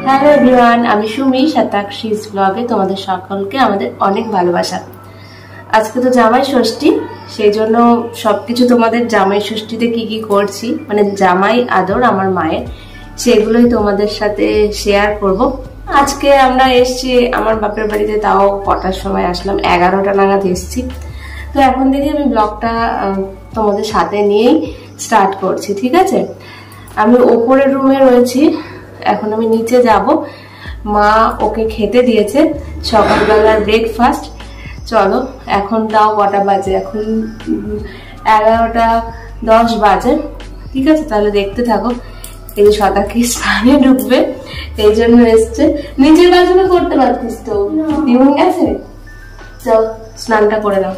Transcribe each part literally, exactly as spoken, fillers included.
Hello everyone, আমি সুমি শতাক্ষীস ব্লগে তোমাদের সকলকে আমাদের অনেক ভালোবাসা। আজকে তো জামাই ষষ্ঠী, সেই জন্য সবকিছু তোমাদের জামাই ষষ্ঠীতে কি কি করছি, মানে জামাই আদর আমার মায়ের, সেগুলোই তোমাদের সাথে শেয়ার করব। আজকে আমরা এসছি আমার বাপের বাড়িতে, তাও কটার সময় আসলাম, এগারোটা নাগাদ এসছি। তো এখন থেকে আমি ব্লগটা তোমাদের সাথে নিয়েই স্টার্ট করছি, ঠিক আছে? আমি ওপরের রুমে রয়েছি, এখন আমি নিচে যাব। মা ওকে খেতে দিয়েছে সকালবেলার ব্রেকফাস্ট। চলো, এখন তাও কটা বাজে, এখন এগারোটা দশ বাজে, ঠিক আছে? তাহলে দেখতে থাকো। এই যে শতাক্ষী স্নানে ঢুকবে, এই জন্য এসছে। নিজের কাজগুলো করতে পারতিস তো, ইউনিং আছে। চল স্নানটা করে নাও।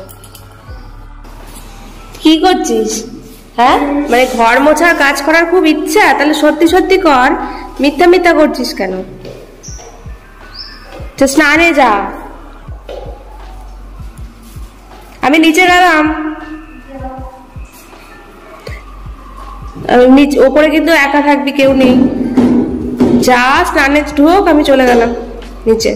কি করছিস? হ্যাঁ, মানে ঘর মোছার কাজ করার খুব ইচ্ছা, তাহলে সত্যি সত্যি কর, মিথ্যা মিথ্যা করছিস কেন? তো স্নানে যা। আমি নিচে গেলাম, ওপরে কিন্তু একা থাকবি, কেউ নেই। যা স্নানে ঢোক, আমি চলে গেলাম নিচে।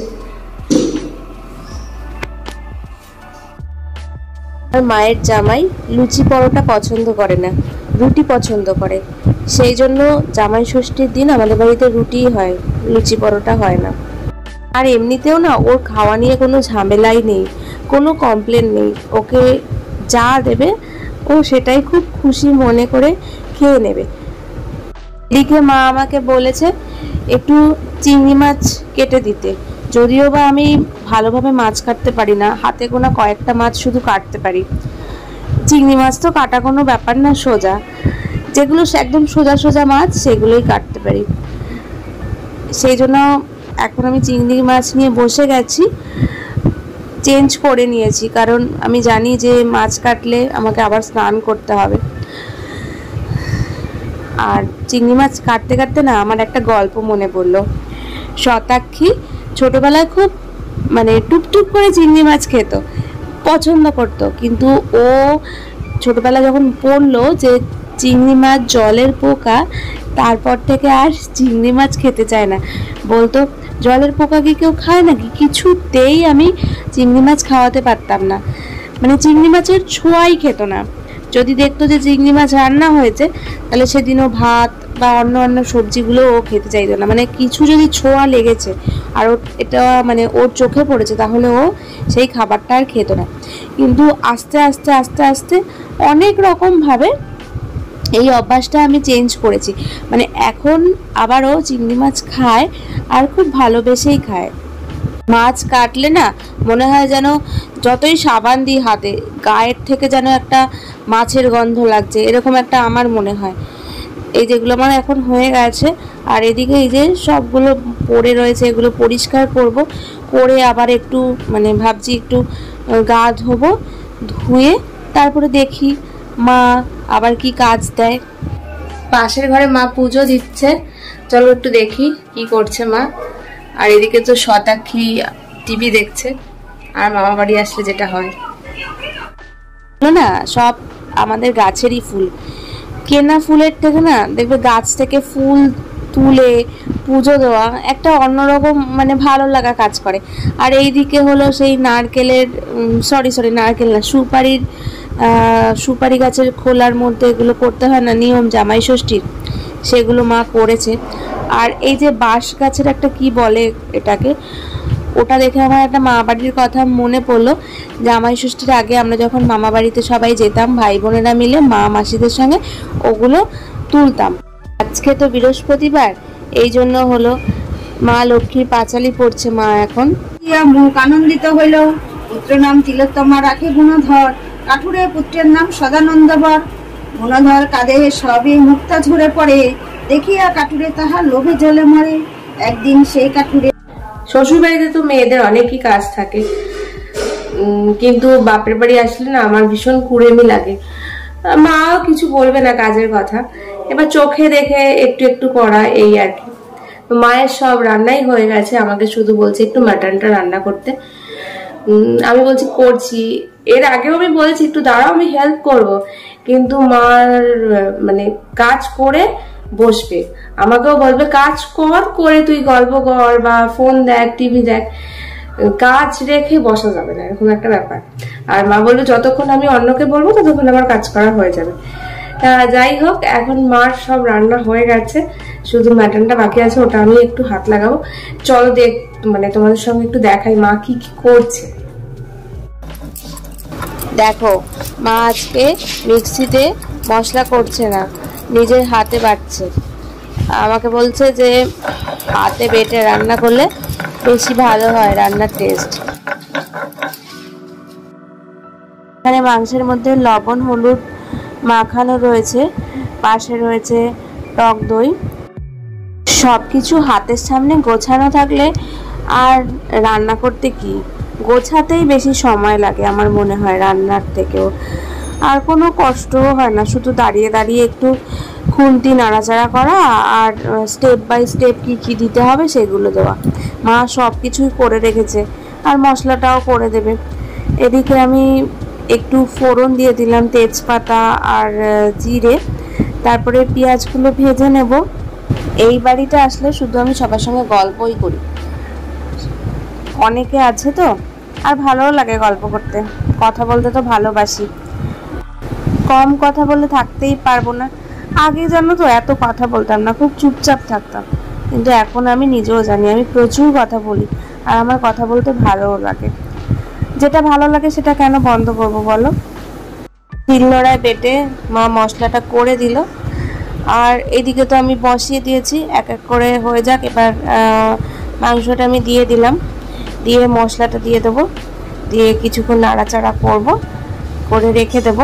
মায়ের জামাই লুচি পরোটা পছন্দ করে না, রুটি পছন্দ করে। সেই জন্য জামাই ষষ্ঠীর দিন আমাদের বাড়িতে রুটি হয়, লুচি পরোটা হয় না। আর এমনিতেও না, ওর খাওয়া নিয়ে কোনো ঝামেলাই নেই, কোনো কমপ্লেন নেই। ওকে যা দেবে ও সেটাই খুব খুশি মনে করে খেয়ে নেবে। এদিকে মা আমাকে বলেছে একটু চিংড়ি মাছ কেটে দিতে, যদিও বা আমি ভালোভাবে মাছ কাটতে পারি না, হাতে গোনা কয়েকটা মাছ শুধু কাটতে পারি। চিংড়ি মাছ তো কাটা কোনো ব্যাপার না, সোজা, যেগুলো একদম সোজা সোজা মাছ সেগুলোই কাটতে পারি। সেই জন্য এখন আমি চিংড়ি মাছ নিয়ে বসে গেছি, চেঞ্জ করে নিয়েছি, কারণ আমি জানি যে মাছ কাটলে আমাকে আবার স্নান করতে হবে। আর চিংড়ি মাছ কাটতে কাটতে না আমার একটা গল্প মনে পড়লো। শতাক্ষী ছোটবেলায় খুব মানে টুকটুক করে চিংড়ি মাছ খেত, পছন্দ করত, কিন্তু ও ছোটবেলা যখন পড়লো যে চিংড়ি মাছ জলের পোকা, তারপর থেকে আর চিংড়ি মাছ খেতে চায় না। বলতো জলের পোকা কি কেউ খায় নাকি? কিছুতেই আমি চিংড়ি মাছ খাওয়াতে পারতাম না, মানে চিংড়ি মাছের ছোঁয়াই খেত না। যদি দেখতো যে চিংড়ি মাছ রান্না হয়েছে, তাহলে সেদিনও ভাত বা অন্য অন্য সবজিগুলো ও খেতে চাইতো না। মানে কিছু যদি ছোঁয়া লেগেছে আর ও এটা মানে ওর চোখে পড়েছে, তাহলে ও সেই খাবারটা আর খেত না। কিন্তু আস্তে আস্তে আস্তে আস্তে অনেক রকমভাবে এই অভ্যাসটা আমি চেঞ্জ করেছি। মানে এখন আবারও চিংড়ি মাছ খায়, আর খুব ভালোবেসেই খায়। মাছ কাটলে না মনে হয় যেন যতই সাবান দিই হাতে, গায়ের থেকে যেন একটা মাছের গন্ধ লাগছে, এরকম একটা আমার মনে হয়। এই যেগুলো আমার এখন হয়ে গেছে, আর এদিকে এই যে সবগুলো পড়ে রয়েছে, এগুলো পরিষ্কার করব, করে আবার একটু মানে ভাবছি একটু গা ধোবো, ধুয়ে তারপরে দেখি মা আবার কি কাজ দেয়। পাশের ঘরে মা পুজো দিচ্ছে, চলো একটু দেখি কি করছে মা। আর এদিকে তো শতাক্ষী টিভি দেখছে, আর মামা বাড়ি আসলে যেটা হয় না, সব আমাদের গাছেরই ফুল, কেনা ফুলের থেকে না দেখবে গাছ থেকে ফুল তুলে পুজো দেওয়া একটা অন্যরকম মানে ভালো লাগা কাজ করে। আর এইদিকে হলো সেই নারকেলের সরি সরি নারকেল না সুপারির সুপারি গাছের খোলার মধ্যে এগুলো করতে হয় না নিয়ম জামাই ষষ্ঠীর, সেগুলো মা করেছে। আর এই যে বাঁশ গাছের একটা কি বলে এটাকে, ওটা দেখে আমার একটা মা বাড়ির কথা মনে পড়লো। জামাই ষষ্ঠীর আগে আমরা যখন মামা বাড়িতে সবাই যেতাম ভাই বোনেরা মিলে, মা মাসিদের সঙ্গে ওগুলো তুলতাম। আজকে তো বৃহস্পতিবার, এই জন্য হলো মা লক্ষ্মীর পাঁচালি পড়ছে মা এখন। মুখ আনন্দিত হইল, পুত্র নাম তিলোত্তমা রাখে গুণধর, কাঠুরে পুত্রের নাম সদানন্দবর। গুণধর কাঁধে সবই মুক্তা ঝরে পড়ে, দেখিয়া কাঠুরে তাহার লোভে জ্বলে মরে। একদিন সেই কাঠুরে, শ্বশুর বাড়িতে তো মেয়েদের অনেকই কাজ থাকে, কিন্তু বাপের বাড়ি আসলে না আমার ভীষণ কুড়েমি লাগে। মাও কিছু বলবে না কাজের কথা, এবার চোখে দেখে একটু একটু করা, এই আর কি। মায়ের সব রান্নাই হয়ে গেছে, আমাকে শুধু বলছে একটু মাটনটা রান্না করতে। আমি বলছি করছি, এর আগেও আমি বলেছি একটু দাঁড়াও আমি হেল্প করব, কিন্তু মার মানে কাজ করে বসবে, আমাকেও বলবে কাজ কর, করে তুই গল্প কর বা ফোন দেখ, টিভি দেখ, কাজ রেখে বসা যাবে না, এরকম একটা ব্যাপার। আর মা বলবে যতক্ষণ আমি অন্যকে বলবো ততক্ষণ আমার কাজ করা হয়ে যাবে। তা যাই হোক, এখন মার সব রান্না হয়ে গেছে, শুধু ম্যাটনটা বাকি আছে, ওটা আমি একটু হাত লাগাবো। চলো দেখ, মানে তোমাদের সঙ্গে একটু দেখাই মা কি কি করছে। দেখো, মা আজকে মিক্সিতে মশলা করছে না, নিজের হাতে বাটছে। আমাকে বলছে যে হাতে বেটে রান্না করলে বেশি ভালো হয় রান্নার টেস্ট। এখানে মাংসের মধ্যে লবণ হলুদ মাখানো রয়েছে, পাশে রয়েছে টক দই। সব কিছু হাতের সামনে গোছানো থাকলে আর রান্না করতে কি, গোছাতেই বেশি সময় লাগে আমার মনে হয় রান্নার থেকেও। আর কোনো কষ্টও হয় না, শুধু দাঁড়িয়ে দাঁড়িয়ে একটু খুন্তি নাড়াচাড়া করা আর স্টেপ বাই স্টেপ কী কী দিতে হবে সেগুলো দেওয়া। মা সব কিছুই করে রেখেছে আর মশলাটাও করে দেবে। এদিকে আমি একটু ফোড়ন দিয়ে দিলাম, তেজপাতা আর জিরে, তারপরে পেঁয়াজগুলো ভেজে নেব। এই বাড়িতে আসলে শুধু আমি সবার সঙ্গে গল্পই করি, অনেকে আছে তো, আর ভালোও লাগে গল্প করতে, কথা বলতে তো ভালোবাসি। কম কথা বলে থাকতেই পারবো না। আগে জানো তো এত কথা বলতাম না, খুব চুপচাপ থাকতাম, কিন্তু এখন আমি নিজেও জানি আমি প্রচুর কথা বলি, আর আমার কথা বলতে ভালোও লাগে। যেটা ভালো লাগে সেটা কেন বন্ধ করবো বলো। শিলনোড়ায় বেটে মা মশলাটা করে দিল, আর এদিকে তো আমি বসিয়ে দিয়েছি, এক এক করে হয়ে যাক। এবার মাংসটা আমি দিয়ে দিলাম, দিয়ে মশলাটা দিয়ে দেবো, দিয়ে কিছুক্ষণ নাড়াচাড়া করব, করে রেখে দেবো।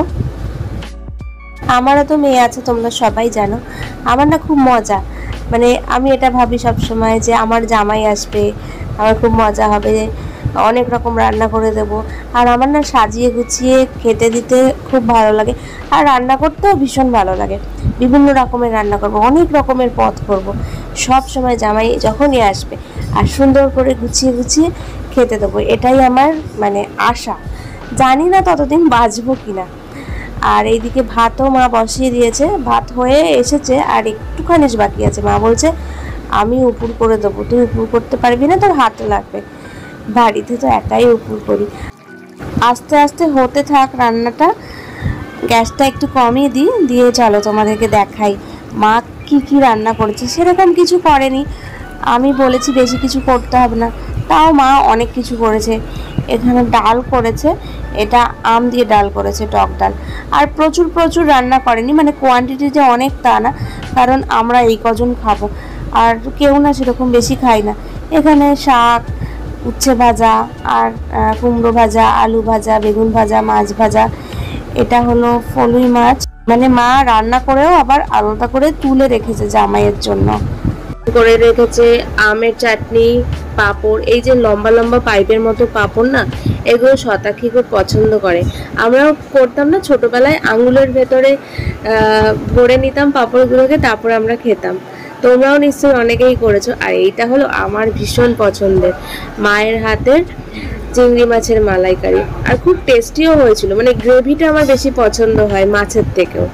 আমারও তো মেয়ে আছে, তোমরা সবাই জানো। আমার না খুব মজা, মানে আমি এটা ভাবি সব সময় যে আমার জামাই আসবে, আমার খুব মজা হবে, অনেক রকম রান্না করে দেব। আর আমার না সাজিয়ে গুছিয়ে খেতে দিতে খুব ভালো লাগে, আর রান্না করতেও ভীষণ ভালো লাগে। বিভিন্ন রকমের রান্না করব, অনেক রকমের পদ করব, সব সময় জামাই যখনই আসবে আর সুন্দর করে গুছিয়ে গুছিয়ে খেতে দেবো, এটাই আমার মানে আশা। জানি না ততদিন বাঁচবো কিনা। আর এইদিকে ভাতও মা বসিয়ে দিয়েছে, ভাত হয়ে এসেছে আর একটুখানি বাকি আছে। মা বলছে আমি উপুর করে দেবো, তুই উপুর করতে পারবি না, তোর হাতে লাগবে। বাড়িতে তো একাই উপুর করি। আস্তে আস্তে হতে থাক রান্নাটা, গ্যাসটা একটু কমিয়ে দিই, দিয়ে চলো তোমাদেরকে দেখাই মা কি কি রান্না করেছে। সেরকম কিছু করেনি, আমি বলেছি বেশি কিছু করতে হবে না, তাও মা অনেক কিছু করেছে। এখানে ডাল করেছে, এটা আম দিয়ে ডাল করেছে, টক ডাল। আর প্রচুর প্রচুর রান্না করেনি, মানে কোয়ান্টিটি যে অনেক তা না, কারণ আমরা এই কজন খাবো, আর কেউ না সেরকম বেশি খাই না। এখানে শাক, উচ্ছে ভাজা, আর কুমড়ো ভাজা, আলু ভাজা, বেগুন ভাজা, মাছ ভাজা। এটা হলো ফলুই মাছ, মানে মা রান্না করেও আবার আলাদা করে তুলে রেখেছে জামাইয়ের জন্য। করে রেখেছে আমের চাটনি, পাঁপড়। এই যে লম্বা লম্বা পাইপের মতো পাঁপড় না, এগুলো শতাক্ষী খুব পছন্দ করে। আমরাও করতাম না ছোটবেলায়, আঙুলের ভেতরে ভরে নিতাম পাঁপড়গুলোকে, তারপর আমরা খেতাম। তোমরাও নিশ্চয়ই অনেকেই করেছো। আর এইটা হলো আমার ভীষণ পছন্দের মায়ের হাতের চিংড়ি মাছের মালাইকারি, আর খুব টেস্টিও হয়েছিল, মানে গ্রেভিটা আমার বেশি পছন্দ হয় মাছের থেকেও।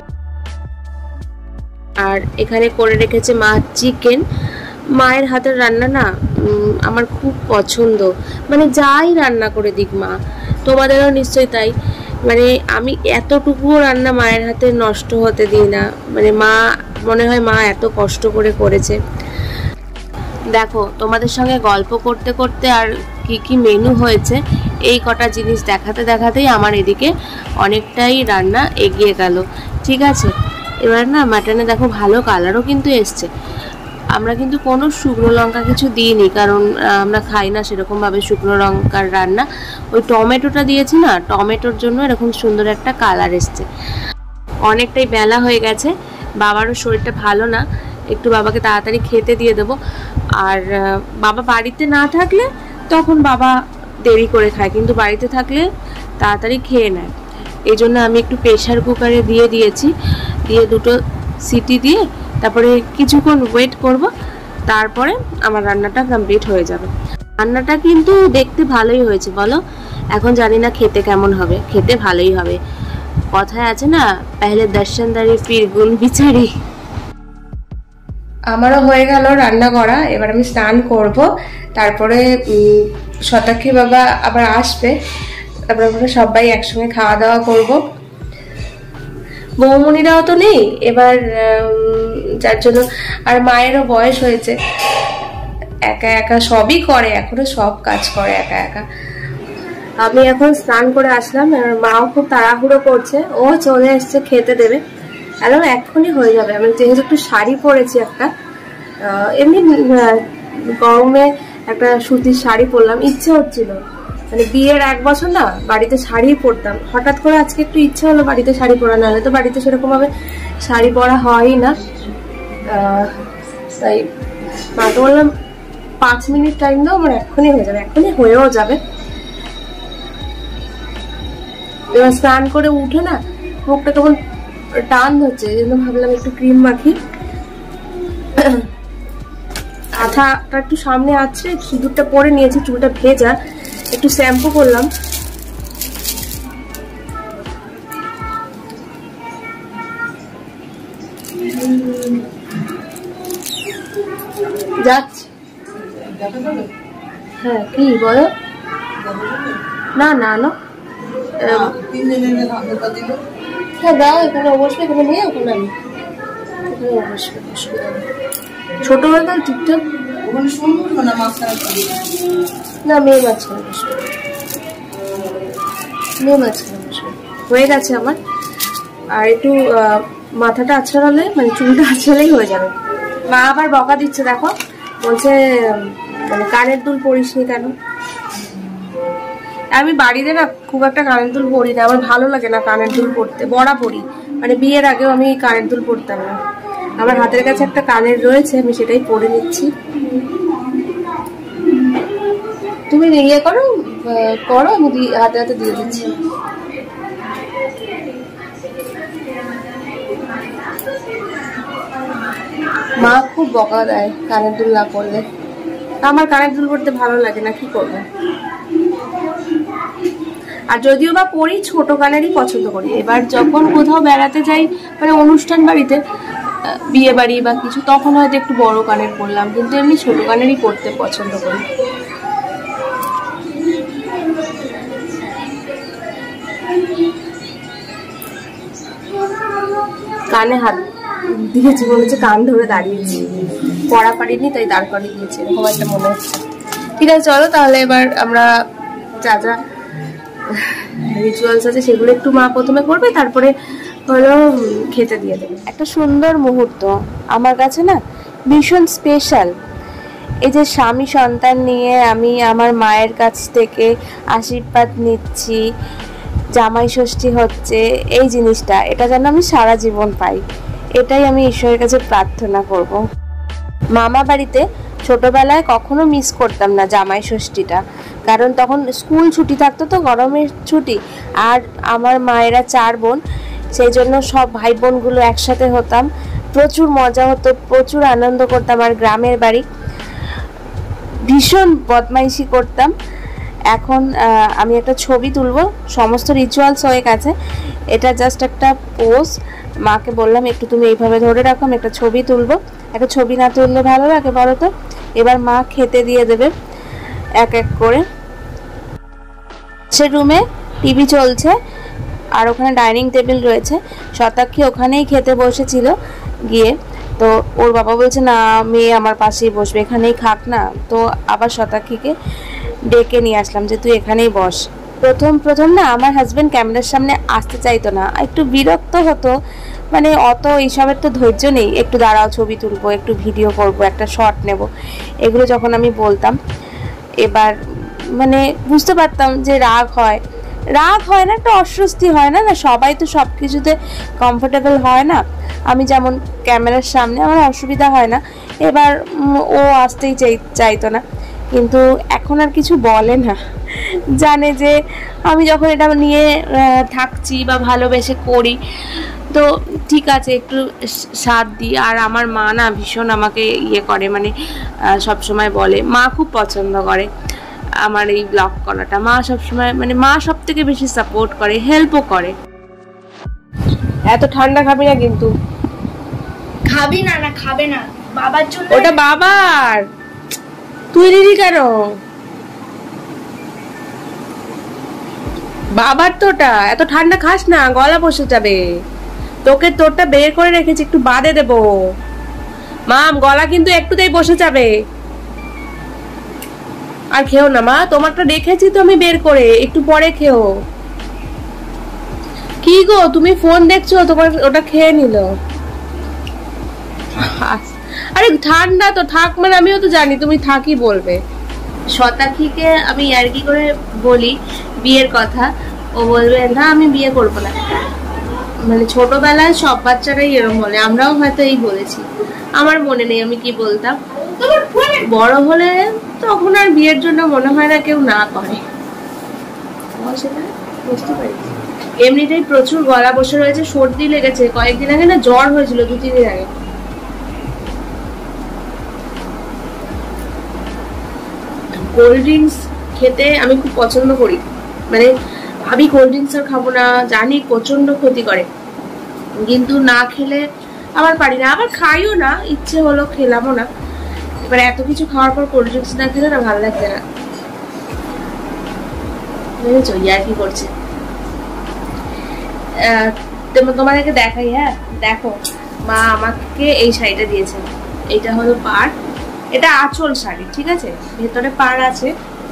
আর এখানে করে রেখেছে মা চিকেন। মায়ের হাতের রান্না না আমার খুব পছন্দ, মানে যাই রান্না করে দিক মা, তোমাদেরও নিশ্চয়ই তাই। মানে আমি এতটুকুও রান্না মায়ের হাতে নষ্ট হতে দিই না, মানে মা মনে হয় মা এত কষ্ট করে করেছে। দেখো, তোমাদের সঙ্গে গল্প করতে করতে আর কি কি মেনু হয়েছে এই কটা জিনিস দেখাতে দেখাতেই আমার এদিকে অনেকটাই রান্না এগিয়ে গেল। ঠিক আছে, এবার না মাটনে দেখো ভালো কালারও কিন্তু এসছে। আমরা কিন্তু কোনো শুকনো লঙ্কা কিছু দিইনি, কারণ আমরা খাই না সেরকমভাবে শুকনো লঙ্কার রান্না। ওই টমেটোটা দিয়েছি না, টমেটোর জন্য এরকম সুন্দর একটা কালার এসছে। অনেকটাই বেলা হয়ে গেছে, বাবারও শরীরটা ভালো না, একটু বাবাকে তাড়াতাড়ি খেতে দিয়ে দেবো। আর বাবা বাড়িতে না থাকলে তখন বাবা দেরি করে খায়, কিন্তু বাড়িতে থাকলে তাড়াতাড়ি খেয়ে নেয়। এই জন্য আমি একটু প্রেশার কুকারে দিয়ে দিয়েছি, দিয়ে দুটো সিটি দিয়ে তারপরে কিছুক্ষণ ওয়েট করব, তারপরে আমার রান্নাটা কমপ্লিট হয়ে যাবে। রান্নাটা কিন্তু দেখতে ভালোই হয়েছে বলো, এখন জানি না খেতে কেমন হবে। খেতে ভালোই হবে, কথায় আছে না, পেহলে দর্শনদারি ফির গুণ বিচারি। আমারও হয়ে গেল রান্না করা, এবার আমি স্নান করব, তারপরে শতাক্ষী বাবা আবার আসবে, তারপরে আমরা সবাই একসঙ্গে খাওয়া দাওয়া করব। বৌমনিরাও তো নেই এবার, যার জন্য আর মায়েরও বয়স হয়েছে, একা একা সবই করে, এখনো সব কাজ করে একা একা। আমি এখন স্নান করে আসলাম, মাও খুব তাড়াহুড়ো করছে, ও চলে এসছে খেতে দেবে, আর এক্ষুনি হয়ে যাবে। আমি যেহেতু একটু শাড়ি পরেছি একটা, এমনি গরমে একটা সুতির শাড়ি পরলাম, ইচ্ছে হচ্ছিল, মানে বিয়ের এক বছর না বাড়িতে শাড়ি পরতাম, হঠাৎ করে আজকে একটু ইচ্ছে হলো বাড়িতে শাড়ি পরা, নাহলে তো বাড়িতে সেরকম ভাবে শাড়ি পরা হয়ই না। তাই মাকে বললাম পাঁচ মিনিট টাইম দাও, আমার এক্ষুনি হয়ে যাবে, এক্ষুনি হয়েও যাবে। এবার স্নান করে উঠে না মুখটা কেমন টান হচ্ছে, এই জন্য ভাবলাম একটু ক্রিম মাখি। আঠাটা একটু সামনে আছে, সিঁদুরটা পরে নিয়েছি, চুলটা ভেজা, একটু শ্যাম্পু করলাম। যাচ্ছি। হ্যাঁ কি বলো? না না না হ্যাঁ দাও, এখানে বসবে, এখানে নিয়ে ওখানে আমি এখানে বসবে, অসুবিধা নেই। ছোট হয়ে গেল ঠিকঠাক না, মেয়ে মাঝখানে বসবে, মেয়ে মাঝখানে বসবে, হয়ে গেছে আমার। আর একটু মাথাটা আছড়ালে, মানে চুলটা আছড়ালেই হয়ে যাবে। মা আবার বকা দিচ্ছে, দেখো বলছে মানে কানের দুল পরিসনি কেন। আমি বাড়িতে না খুব একটা কানের দুল পরি না, আমার ভালো লাগে না কানের দুল পরতে, বড়া পরি, মানে বিয়ের আগেও আমি কানের দুল পরতাম না। আমার হাতের কাছে একটা কানের রয়েছে, আমি সেটাই পরে নিচ্ছি। তুমি ইয়ে করো করো আমি হাতে হাতে দিয়ে দিচ্ছি। মা খুব বকা দেয় কানের দুল না পরলে, আমার কানের দুল পরতে ভালো লাগে না, কি করবো। আর যদিও বা পরি, ছোট কানেরই পছন্দ করি। এবার যখন কোথাও বেড়াতে যাই, মানে অনুষ্ঠান বাড়িতে, বিয়ে বাড়ি বা কিছু, তখন হয়তো একটু বড় কানের পরলাম, কিন্তু এমনি ছোট কানেরই পরতে পছন্দ করি। কানে হাত দিয়েছি, মনে হচ্ছে কান ধরে দাঁড়িয়েছি, পড়া পারিনি তাই দাঁড় করিয়ে দিয়েছি, এরকম একটা মনে হচ্ছে। ঠিক আছে চলো তাহলে এবার আমরা যা যা রিচুয়ালস আছে সেগুলো একটু মা প্রথমে করবে, তারপরে হলো খেতে দিয়ে দেবে। একটা সুন্দর মুহূর্ত আমার কাছে না, ভীষণ স্পেশাল। এই যে স্বামী সন্তান নিয়ে আমি আমার মায়ের কাছ থেকে আশীর্বাদ নিচ্ছি, জামাই ষষ্ঠী হচ্ছে, এই জিনিসটা এটা যেন আমি সারা জীবন পাই, এটাই আমি ঈশ্বরের কাছে প্রার্থনা করব। মামা বাড়িতে ছোটবেলায় কখনো মিস করতাম না জামাই ষষ্ঠীটা, কারণ তখন স্কুল ছুটি থাকতো, তো গরমের ছুটি, আর আমার মায়েরা চার বোন, সেই জন্য সব ভাই বোনগুলো একসাথে হতাম, প্রচুর মজা হতো, প্রচুর আনন্দ করতাম। আর গ্রামের বাড়ি, ভীষণ বদমাইশি করতাম। এখন আমি একটা ছবি তুলবো, সমস্ত রিচুয়ালস হয়ে গেছে, এটা জাস্ট একটা পোজ। মাকে বললাম একটু তুমি এইভাবে ধরে রাখো, আমি একটা ছবি তুলবো, একটা ছবি না তুললে ভালো লাগে বলো তো। এবার মা খেতে দিয়ে দেবে এক এক করে। সে রুমে টিভি চলছে, আর ওখানে ডাইনিং টেবিল রয়েছে, শতাক্ষী ওখানেই খেতে বসেছিল গিয়ে, তো ওর বাবা বলছে না মেয়ে আমার পাশেই বসবে, এখানেই খাক না, তো আবার শতাক্ষীকে ডেকে নিয়ে আসলাম যে তুই এখানেই বস। প্রথম প্রথম না আমার হাজব্যান্ড ক্যামেরার সামনে আসতে চাইতো না, একটু বিরক্ত হতো, মানে অত এইসবের তো ধৈর্য নেই, একটু দাঁড়াও ছবি তুলবো, একটু ভিডিও করব, একটা শট নেব, এগুলো যখন আমি বলতাম, এবার মানে বুঝতে পারতাম যে রাগ হয়, রাগ হয় না, একটা অস্বস্তি হয় না, না সবাই তো সব কিছুতে কমফোর্টেবল হয় না, আমি যেমন ক্যামেরার সামনে আমার অসুবিধা হয় না। এবার ও আসতেই চাই চাইতো না, কিন্তু এখন আর কিছু বলে না, জানে যে আমি যখন এটা নিয়ে থাকছি বা ভালোবেসে করি, তো ঠিক আছে একটু সাথ দিই। আর আমার মা না ভীষণ আমাকে ইয়ে করে, মানে সব সময় বলে, মা খুব পছন্দ করে আমার এই ব্লগ করাটা, মা সবসময় মানে মা সব থেকে বেশি সাপোর্ট করে, হেল্পও করে। এত ঠান্ডা খাবি না কিন্তু। খাবি না? না খাবে না। বাবার জন্য। ওটা বাবার, তুই নিলি কেন? বাবার তো ওটা। এত ঠান্ডা খাস না, গলা বসে যাবে। তোকে তোরটা বের করে রেখেছি, একটু বাদে দেবো। মাম, গলা কিন্তু একটুতেই বসে যাবে। আর খেও না মা, তোমারটা রেখেছি তো আমি বের করে, একটু পরে খেও। কি গো, তুমি ফোন দেখছো? তোমার ওটা খেয়ে নিল। আরে ঠান্ডা তো থাক, মানে আমিও তো জানি তুমি থাকি বলবে। শতাক্ষীকে আমি ইয়ার্কি করে বলি বিয়ের কথা, ও বলবে না আমি বিয়ে করবো না। মানে ছোটবেলায় সব বাচ্চারাই এরকম বলে, আমরাও হয়তো এই বলেছি, আমার মনে নেই আমি কি বলতাম। বড় হলে তখন আর বিয়ের জন্য মনে হয় না কেউ না করে, সেটা বুঝতে পারি। এমনিতেই প্রচুর গলা বসে রয়েছে, সর্দি লেগেছে, কয়েকদিন আগে না জ্বর হয়েছিল, দু তিন দিন আগে। কোল্ড ড্রিঙ্কস খেতে আমি খুব পছন্দ করি, মানে আমি কোল্ড ড্রিঙ্কস আর খাবো না, জানি প্রচন্ড ক্ষতি করে, কিন্তু না খেলে আবার পারি না, আবার খাইও না, ইচ্ছে হলো খেলামও না। এবার এত কিছু খাওয়ার পর কোল্ড ড্রিঙ্কস না খেলে না ভালো লাগছে না, বুঝেছো? ইয়ার কি করছে। তোমাদেরকে দেখাই, হ্যাঁ দেখো, মা আমাকে এই শাড়িটা দিয়েছে। এইটা হলো পাড়, এটা আঁচল শাড়ি, ঠিক আছে, ভেতরে পাড় আছে।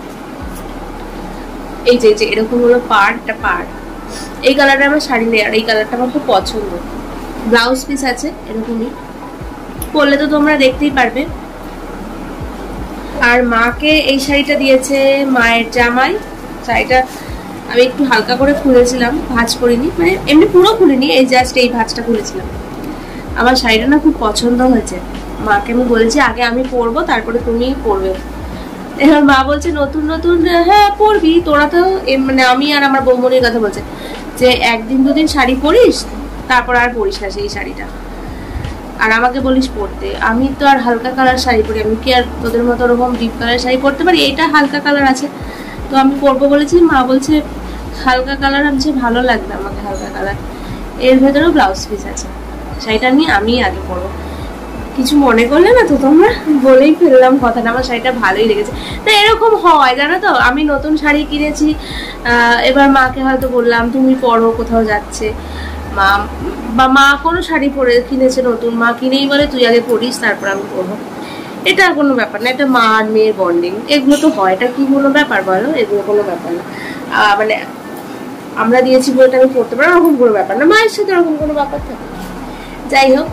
এই যে এরকম হলো পাড়, এটা পাড়। এই কালারটা আমার শাড়ি নেই, আর এই কালারটা আমার খুব পছন্দ। ব্লাউজ পিস আছে এরকমই, পরলে তো তোমরা দেখতেই পারবে। আর মাকে এই শাড়িটা দিয়েছে মায়ের জামাই। শাড়িটা আমি একটু হালকা করে খুলেছিলাম, ভাঁজ করিনি, মানে এমনি পুরো খুলিনি, এই জাস্ট এই ভাঁজটা খুলেছিলাম। আমার শাড়িটা না খুব পছন্দ হয়েছে, মাকে আমি বলেছি আগে আমি পরবো তারপরে তুমি পরবে। এবার মা বলছে নতুন নতুন, হ্যাঁ পরবি তোরা তো, মানে আমি আর আমার বৌমনির কথা বলছে যে একদিন দুদিন শাড়ি পরিস, তারপর আর পরিস না সেই শাড়িটা, আর আমাকে বলিস পরতে। আমি তো আর হালকা কালার শাড়ি পরি, আমি কি আর তোদের মতো ওরকম ডিপ কালার শাড়ি পরতে পারি? এটা হালকা কালার আছে তো আমি পরবো বলেছি। মা বলছে হালকা কালার আছে, ভালো লাগবে আমাকে হালকা কালার, এর ভেতরেও ব্লাউজ পিস আছে, শাড়িটা নিয়ে আমি আগে পরবো। কিছু মনে করলে না তো তোমরা, বলেই ফেললাম কথাটা, আমার শাড়িটা ভালোই লেগেছে। তা এরকম হয় জানো তো, আমি নতুন শাড়ি কিনেছি, এবার মাকে হয়তো বললাম তুমি পরো, কোথাও যাচ্ছে মা, বা মা কোনো শাড়ি পরে কিনেছে নতুন, মা কিনেই বলে তুই আগে পরিস তারপর আমি পরবো। এটা কোনো ব্যাপার না, এটা মা আর মেয়ের বন্ডিং, এগুলো তো হয়, এটা কি কোনো ব্যাপার বলো? এগুলো কোনো ব্যাপার না, মানে আমরা দিয়েছি বলে আমি পড়তে পারবো ওরকম কোনো ব্যাপার না, মায়ের সাথে ওরকম কোনো ব্যাপার থাকে। যাই হোক,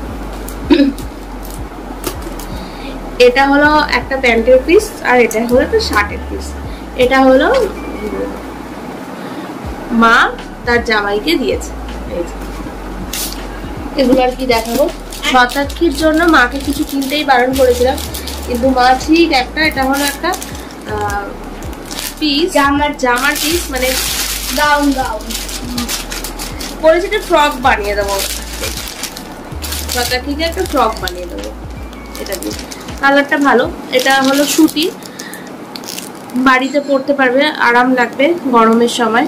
এটা হলো একটা প্যান্টের পিস, আর এটা হলো একটা শার্টের পিস। এটা হলো মা তার জামাইকে দিয়েছে। এগুলো আর কি দেখাবো। শতাক্ষীর জন্য মাকে কিছু কিনতেই বারণ করেছিলাম, কিন্তু মা ঠিক একটা, এটা হলো একটা পিস, জামার জামার পিস, মানে গাউন গাউন বলেছে একটা ফ্রক বানিয়ে দেবো, শতাক্ষীকে একটা ফ্রক বানিয়ে দেবো। এটা দিয়ে কালারটা ভালো, এটা হলো সুতি, বাড়িতে পরতে পারবে, আরাম লাগবে গরমের সময়।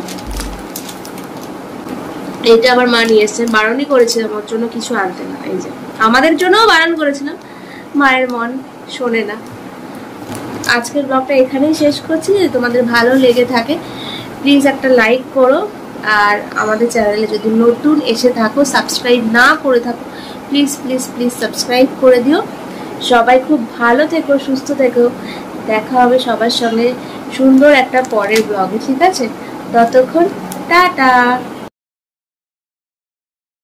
এইটা আবার মা নিয়ে এসছে, বারণই করেছিলাম ওর জন্য কিছু আনতে না, এই যে আমাদের জন্যও বারণ করেছিলাম, মায়ের মন শোনে না। আজকের ব্লগটা এখানেই শেষ করছি। যদি তোমাদের ভালো লেগে থাকে প্লিজ একটা লাইক করো, আর আমাদের চ্যানেলে যদি নতুন এসে থাকো, সাবস্ক্রাইব না করে থাকো, প্লিজ প্লিজ প্লিজ সাবস্ক্রাইব করে দিও। সবাই খুব ভালো থেকো, সুস্থ থেকো, দেখা হবে সবার সঙ্গে সুন্দর একটা পরের ব্লগে, ঠিক আছে? ততক্ষণ টাটা।